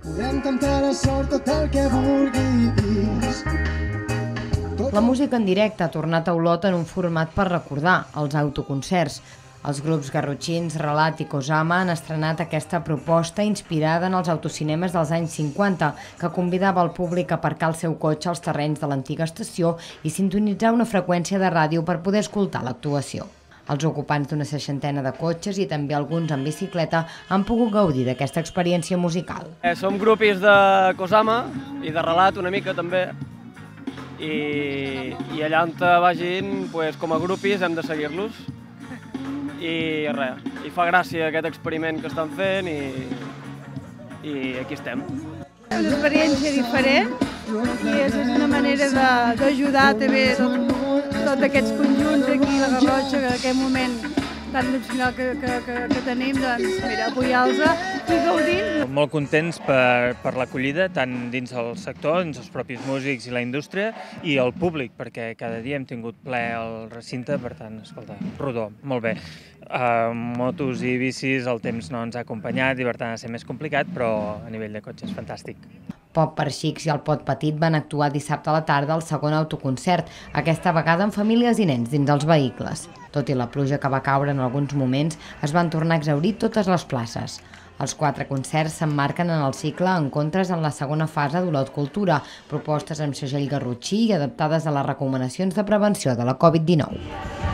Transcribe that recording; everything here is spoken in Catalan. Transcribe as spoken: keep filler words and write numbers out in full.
Podem cantar la sort tot el que vulguis. La música en directe ha tornat a Olot en un format per recordar, els autoconcerts. Els grups garrotxins, Relat i Kosama han estrenat aquesta proposta inspirada en els autocinemes dels anys cinquanta, que convidava el públic a aparcar el seu cotxe als terrenys de l'antiga estació i sintonitzar una freqüència de ràdio per poder escoltar l'actuació. Els ocupants d'una seixantena de cotxes i també alguns en bicicleta han pogut gaudir d'aquesta experiència musical. Eh, som grupis de Kosama i de Relat una mica també, i, i allà on vagin, pues, com a grupis hem de seguir-los. I res, i fa gràcia aquest experiment que estan fent i, i aquí estem. És una experiència diferent i és una manera d'ajudar també tots aquests conjunts aquí, la Garrotxa, que en aquest moment tan excepcional que, que, que, que tenim, doncs mira, apoyar-los i gaudint. Molt contents per, per l'acollida, tant dins del sector, dins els propis músics i la indústria, i el públic, perquè cada dia hem tingut ple al recinte, per tant, escolta, rodó, molt bé. Uh, motos i bicis el temps no ens ha acompanyat i per tant ha estat més complicat, però a nivell de cotxes fantàstic. Pop per Xics i el Pot Petit van actuar dissabte a la tarda al segon autoconcert, aquesta vegada amb famílies i nens dins els vehicles. Tot i la pluja que va caure en alguns moments, es van tornar a exhaurir totes les places. Els quatre concerts s'emmarquen en el cicle Encontres en la segona fase d'Olot Cultura, propostes amb segell garrotxí i adaptades a les recomanacions de prevenció de la Covid dinou.